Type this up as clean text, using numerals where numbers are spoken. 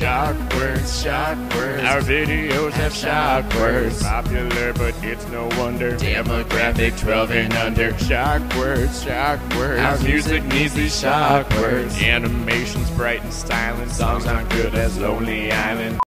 Shock words, shock words. Our videos have shock words. Popular, but it's no wonder. Demographic 12 and under. Shock words, shock words. Our music needs these shock words. Animation's bright and styling. Songs aren't good as Lonely Island.